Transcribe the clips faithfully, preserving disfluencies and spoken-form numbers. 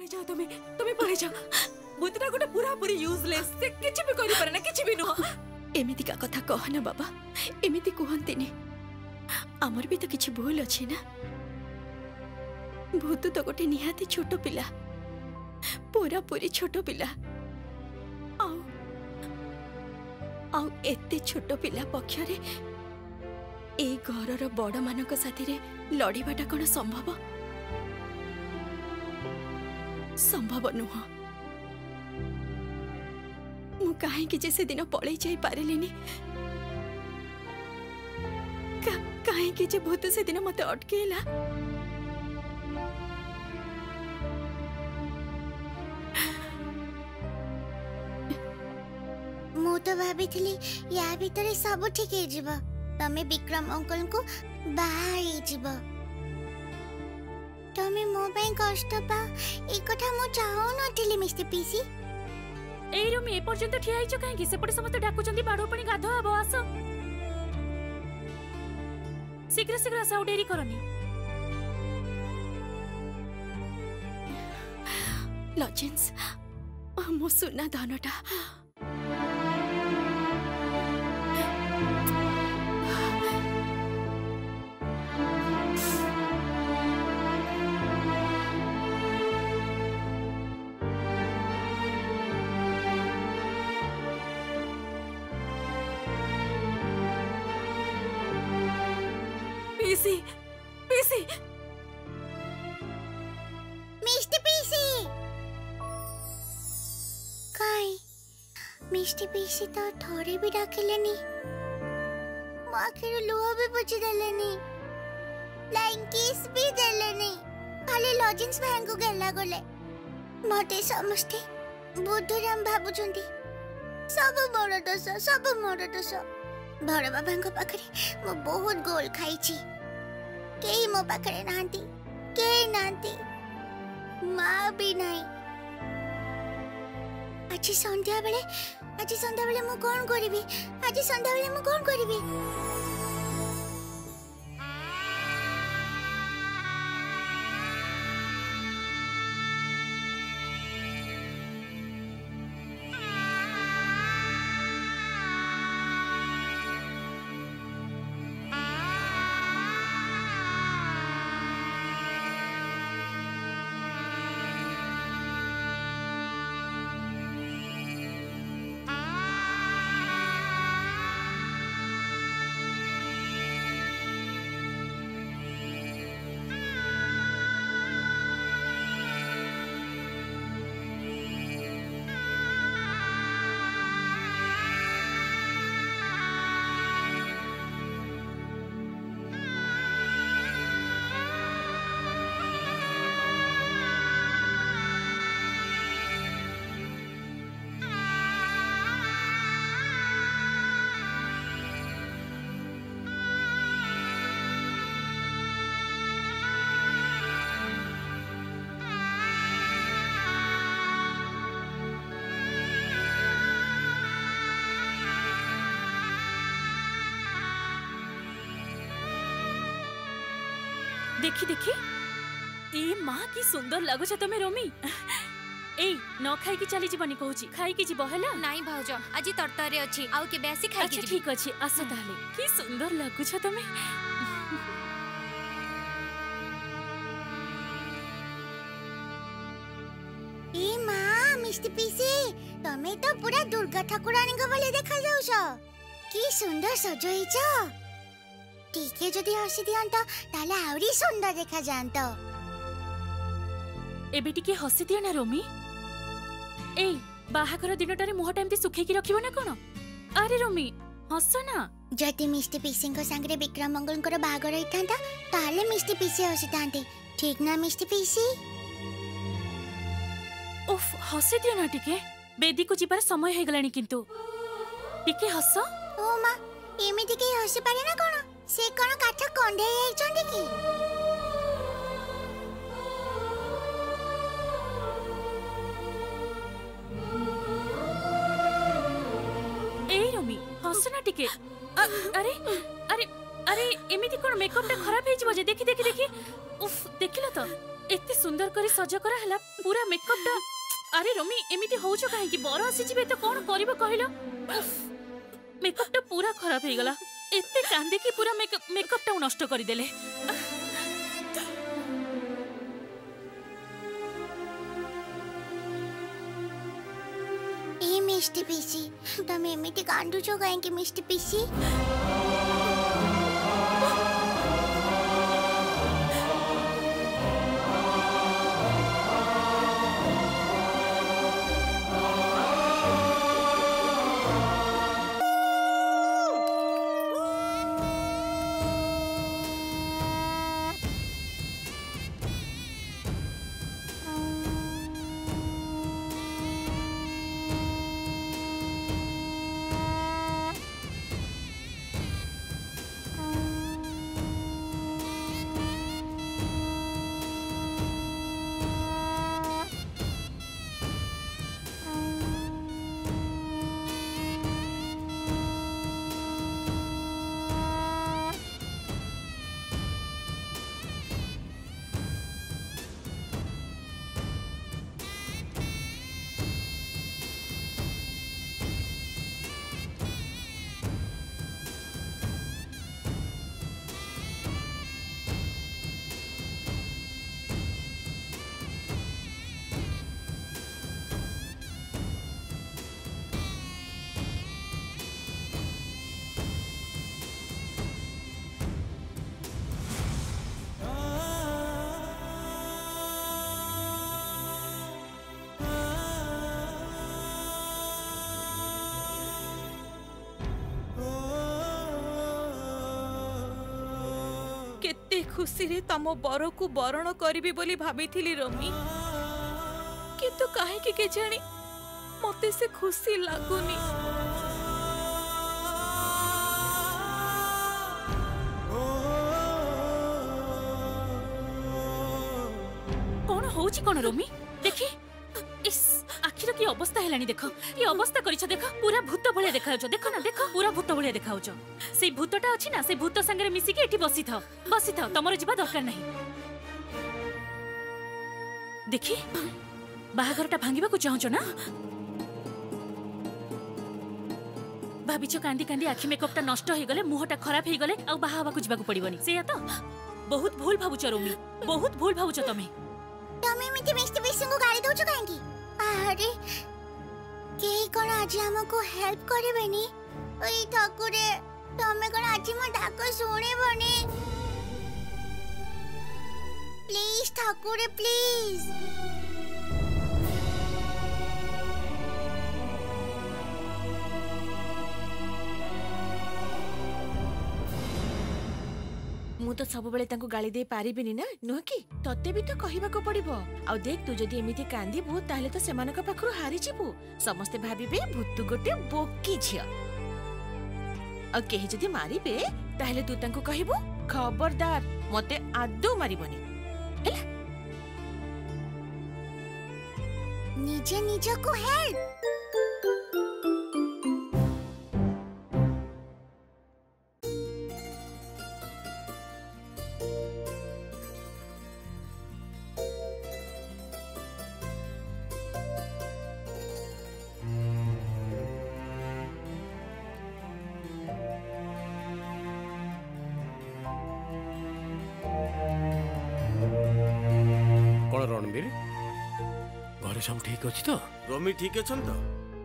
जाओ तुम्हें तुम्हें पळे जाओ भूतटा गोटे पूरा पूरी यूजलेस से किछि भी करि पारे ना किछि भी नुह एमिति का कथा कह ना बाबा एमिति कहंतिनी आमर भी तो किछि भूल अछि ना भूत तो गोटे निहाती छोट पिला पूरा पूरी छोट पिला आउ आउ एते छोट पिला पक्षरे ए घरर बड़ मानक साथी रे लड़ीबाटा कोन संभव संभव नुह मु काहे कि जे से दिन पळै जाई पारिलिनी का काहे कि जे भूत से दिन मते अटकेला मु तो भाभी थली या भीतर सब ठीक हे जीव तमे विक्रम अंकल को बाहर जीव तमे मो पे कष्ट पा ए कथा मु चाहौ नथिली मिस्टर पीसी ए रूम ए पर्यंत ठिया हिचो काहे सेपटे समस्त डाकु चंदी बाडो पणी गाधो आबो आसो शीघ्र शीघ्र आसो डेरी करनी लॉजेंस मो सुना धनटा पीसी पीसी मिस्टर पीसी काई मिस्टर पीसी तो थोड़े भी डाकलेनी माखिर लुहा भी बुझी देलेनी लाइन किस भी देलेनी खाली लॉजिंग्स भांगु गेला गले मते समस्ते बुद्धराम भाबुचंदी सब मोर दोष सब मोर दोष बड़ बाबा पाखरे मो बहुत गोल खाई कई मो पाखरे नांती कई नांती माँ भी नहीं आज संध्या बेले आज संध्या बेले मु कौन करिबी आज संध्या बेले मु कौन करिबी देखी देखी ए माँ की सुंदर लगुछ तमे रोमी ए न खाई की चली जीवनी कहूची खाई की जीव हला नाही भाउज आज तरतरे अछि आउ के बेसी खाई की ठीक अछि आसो ताले की सुंदर लगुछ तमे ए माँ मिस्टर पीसी तमे तो पूरा दुर्गा ठाकुरानी को बोले देखा जाउछ की सुंदर सजोइछ टीके जदी हसी दियंत ताले आउरी सुंदर देखा जानत एबे टीके हसी दिया ना रोमी ए बाहाकर दिनटारे मुहटा एमती सुखे की रखिबो ना कोन अरे रोमी हस ना जदी मिस्टर पीसी को संगरे विक्रम मंगल को बाहागर होइथांता ताले मिस्टर पीसी हसी तांते ठीक ना मिस्टर पीसी उफ हसी दिया ना टीके बेदी को जीवार समय हो गलानी किंतु टीके हस ओ मां एमिति के हसी पारे ना कोन से कोन काठ कंडे आइचंदी की ए रोमी हसना टिके अरे अरे अरे एमिति कोन मेकअप टा खराब हे जिवो जे देखि देखि देखि उफ देखिलो तो एते सुंदर करी सज करा हला पूरा मेकअप टा। अरे रोमी एमिति होउछ काहे कि बर आसी जिबे त कोन करबो कहिलो। मेकअप टा पूरा खराब हे गला। एते कांदे की पूरा मेकअप मेकअप टा नष्ट करी देले। ए मिस्टर पीसी तमे एमिति कांदु छो काहे कि मिस्टर पीसी? केते खुशी रे तम बर को बरण करिबी बोली भाबीथिली रोमी, किंतु काहे कि के जानी मते से खुशी लागुनी। कोन होउची कोन रोमी देखी इस आखिर की अवस्था हेलानी देखो ये अवस्था करिछ देखो पूरा भूत भलिया देखाउछ देखो ना देखो पूरा भूत भलिया देखाउछ। से भूतटा अछि ना से भूत संगे मिसी के एठी बसी थाओ बसी थाओ तमरो जीवा दरकार नहीं। देखी बाहागरटा भांगिबा को चाहछ ना भाबिछ कांदी कांदी आखि मेकअपटा नष्ट हे गले मुहटा खराब हे गले आ बाहा हवा को जीवा को पड़िबनी सेया तो बहुत भूल भाबुछ रोमी बहुत भूल भाबुछ तमे। तमे मिते मिस्टर पीसी को गाली दोछ काहे कि? अरे के कोन आज हमको हेल्प करबेनी? ओई ठाकुरे तमे कोन आज म डाक सुनेबनी? Please Thakure please. मु तो सब बेले तांको गाली दे पारिबिनी ना नुह कि तते भी तो कहिबा को पड़िबो। आ देख तू जदी एमिति कांदीबू ताले तो सेमानक पाखरु हारि जिबू समस्ते भाबिबे भूतु गोटे बोकी झिया। आ केहि जदी मारिबे ताले तू तांको कहिबू खबरदार मते आदौ मारिबनी हैला। निजे निजे को हेल्प रणबीर घरे सब ठीक अछि तो? रोमी ठीक अछन तो?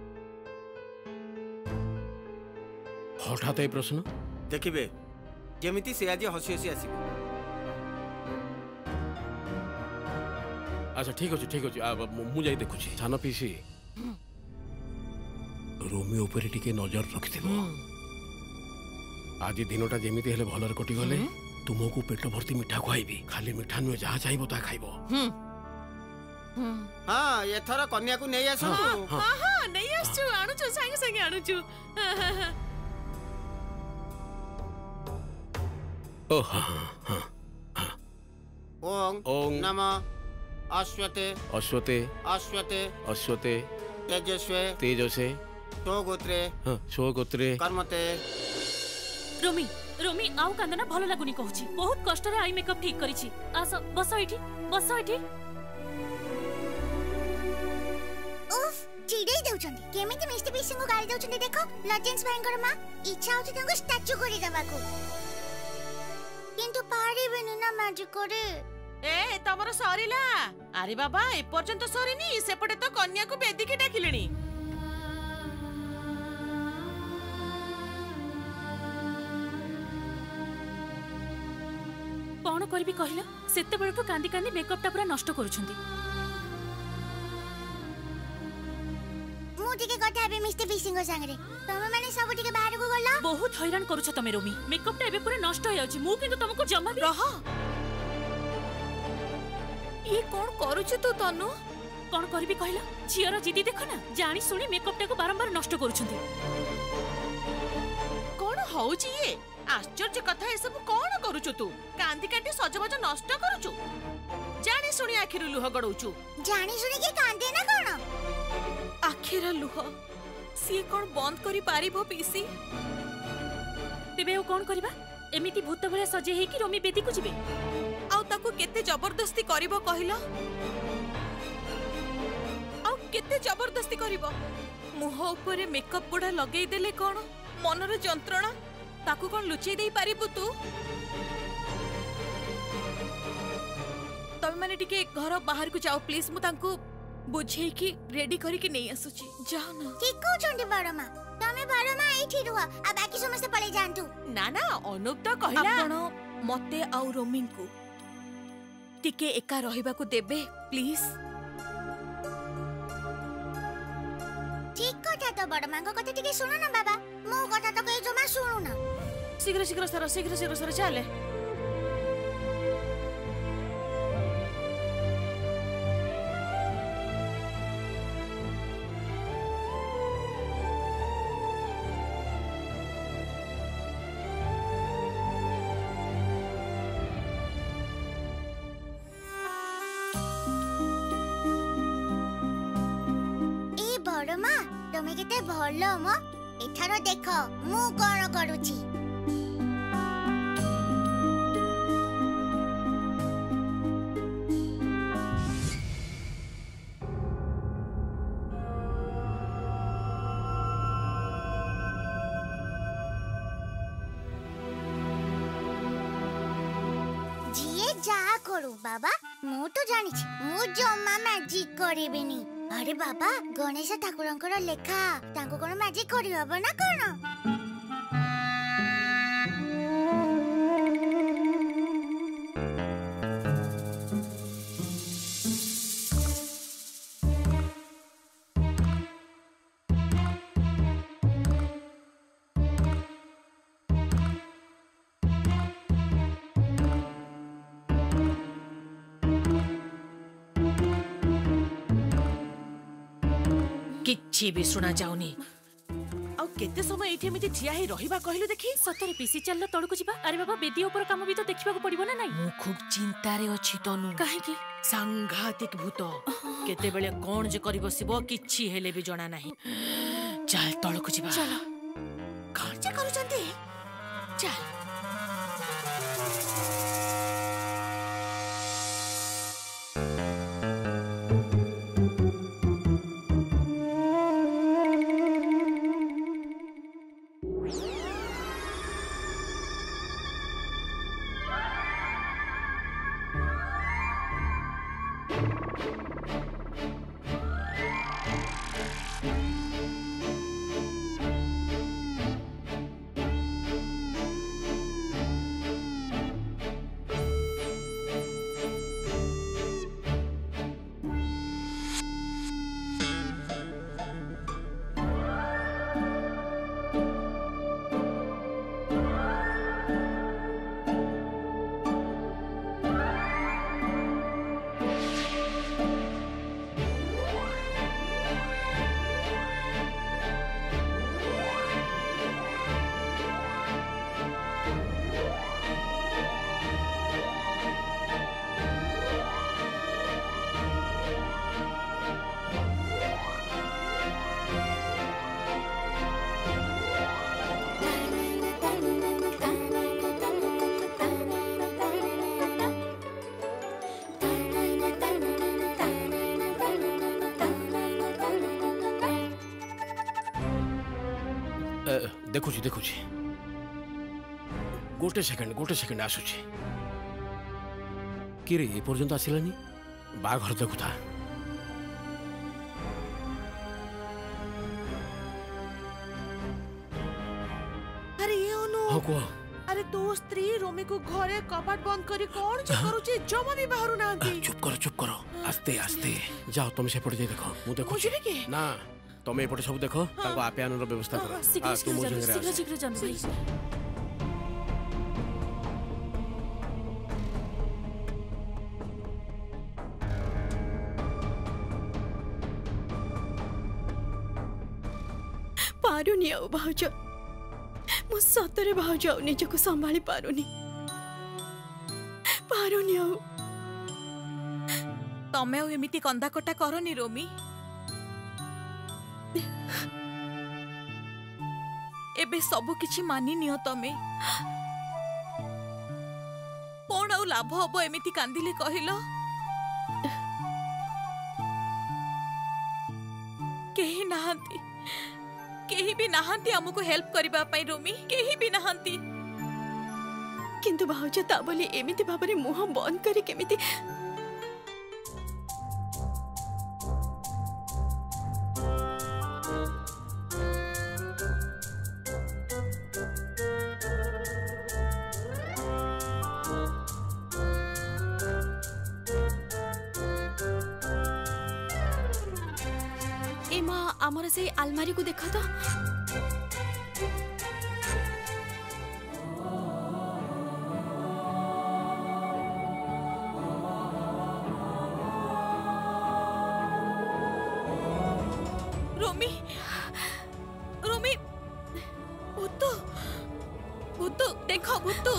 हठात ए प्रश्न देखिबे जेमिति से आज हसी हसी आसी। अच्छा ठीक अछि ठीक अछि मु जाई देखुछि। सानो पीसी रोमी ऊपर टिके नजर रखिथिबो। आज दिनटा जेमिति हेले भलर कटि गले तुमको पेट भर्ती मिठा खुआइबी खाली मिठा नुए जहाँ चाहिए ता खाइबो। हाँ ये थरा कन्या को नहीं आसु। हाँ हाँ नहीं आसु आनु छु संगे संगे आनु छु। ओ हाँ हाँ हाँ ओम ओम नमः अश्वते अश्वते अश्वते अश्वते तेजस्वे तेजसे स्वगोत्रे हाँ स्वगोत्रे कर्मते। रोमी रोमी आउ कांदना भलो लागुनी कहूची बहुत कष्ट रे आई मेकअप ठीक करिछि आस बस एठी बस एठी उफ चिड़ै देउछन्ती केमिति मिस्टर पिसी को गाली देउछन्ती देखो लजेंस भाईंकर मां इच्छा होछि तांको स्टैच्यू करि देबाको किंतु पारिबेनी ना मैजिक करे ए तमर सरीला अरे बाबा ए पर्यंत सरीनी सेपटे तो कन्या को बेदी के डाकिलेनी कोन करबी कहला सेते बेलटू कांदी कांदी मेकअप ता पूरा नष्ट करूछंती मु टिके कथा बे मिस्टर पिसिंग संगरे तमे माने सब टिके बाहर को गला बहुत हैरान करूछ तमे रोमी मेकअप ता एबे पूरा नष्ट हो जाउची मु किंतु तुमको जमा भी रह ये कोन करूछ तू तनु कोन करबी कहला झियर जिदी देखो ना जानी सुनी मेकअप टा को बारंबार नष्ट करूछंती कोन होउची ये आश्चर्य कथा ए सब कोन करूछु तू कांदी काटी सजबाज नष्ट करूछु जानी सुनी आखिरु लुह गडौछु जानी सुनी के कांदे ना कोन आखिर लुह सी कोन बंद करी पारिबो पीसी तेबे ओ कोन करबा एमिति भूत भले सजे हे कि रोमी बेदी को जिबे आउ ताको केते जबरदस्ती करिवो कहिलो आउ केते जबरदस्ती करिवो मुह ऊपर मेकअप गुडा लगेई देले कोन मनर जंत्रणा ताकू कोन लुचेई देई पारिबु तू तब माने टिके घर बाहर को जाओ प्लीज मु तांको बुझेई कि रेडी करी कि नहीं आसुची जाओ ना ठीक को चंडी बड़मा तमे बड़मा एठी रुआ आ बाकी समस्त पळे जानतु ना ना अनुप तो कहला आपण मते आउ रोमिंग को टिके एका रहिबा को देबे प्लीज ठीक कथा तो बड़मा को कथा टिके सुनो ना बाबा मो कथा तो कई जमा सुनु ना शीघ्र शीघ्र सर शीघ्र शीघ्र सर चले ए बड़मा तमे केते भलो म एठारो देखो मु कोन करूची बाबा मु तो जानी मु जम्मा मैजिक करिबिनी अरे बाबा गणेश ठाकुरंकर लेखा तांको कोन मैजिक करि हबो ना कोन किछि भी सुना जाउनी आ केते समय एठी एमिति ठिया हे रहिबा कहलु देखि सतरे पीसी चललो तळकु जिबा अरे बाबा बेदी ऊपर काम भी तो देखिबा को पड़िबो ना नाही मु खूब चिंता रे अछि तनु काहे की सांघातिक भूत केते बेले कोन जे करि बसिबो किछि हेले भी जणा नाही चल तळकु जिबा चलो कोन जे करू चंती चल देखुची देखुची गोटे सेकेंड गोटे सेकेंड आसुची किरे ए पर्यंत आसिलानी बाघर देखुता अरे ये अनु हाँ को अरे तो स्त्री रोमी को घरे कपाट बंद करी कौन जे करूची जमा भी बाहर नांती चुप करो चुप करो आस्ते आस्ते जाओ तुम से पड़ जाई देखो मु देखो मुझे के ना तुम ए पटे सब देखो ताको आपे आनर व्यवस्था करो शीघ्र शीघ्र शीघ्र शीघ्र जान भाई पारुनी आउ भाउज मु सतरे भाउज आउ निजको संभाली पारुनी पारुनी आउ तमे आउ एमिति कंदाकटा करनी रोमी एबे सबु किछि मानि नियो तमे कोन आउ लाभ हबो एमिति कांदिले कहिलो केही नाहंती केही भी नाहंती हमको हेल्प करबा पई रोमी केही भी नाहंती किंतु भाउज ता बोली एमिति भाबरे मुह बंद करी केमिति एमा हमर से अलमारी को देखा तो रोमी रोमी भूतू भूतू देखो भूतू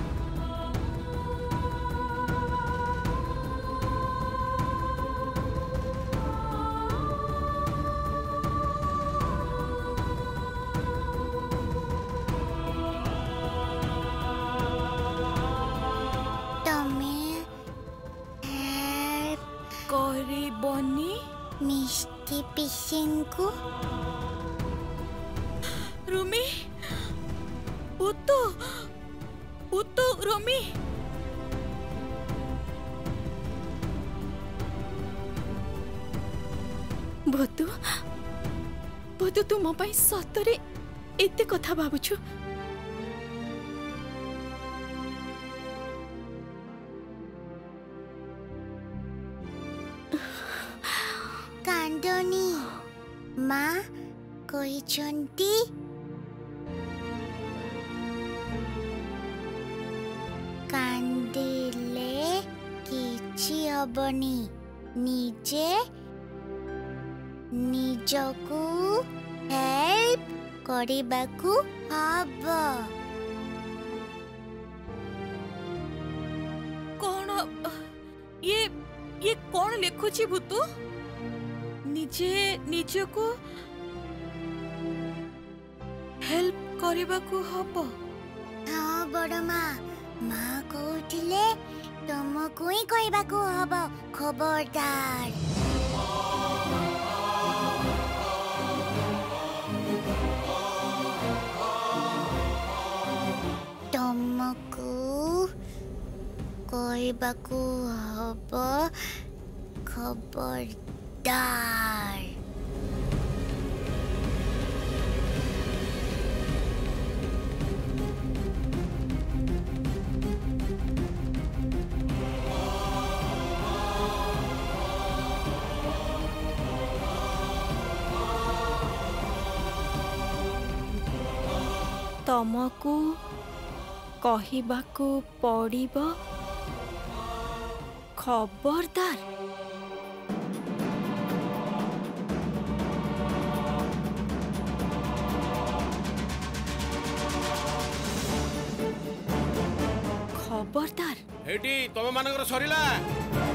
बनी मिष्टी पिसिंकु रोमी भूतू भूतू रोमी भूतू भूतू तू मो पाई सतरे एते कथा भाबुछु कांदोनी माँ कोई चुनती कांदिले किछि हबनी निजे निजकु हेल्प करिबाकु हब कौन ये ये कौन लिखुची भूतू निजे निजको हेल्प करबाकू हबो हाँ बड़ माँ माँ कहूतिले तुमको ही कहबाकू हबो खबरदार तुमको कहबाकू हबो खबरदार तमको कहिबाकू पड़िबो खबरदार खबरदार हेटी तम मानकर सरीला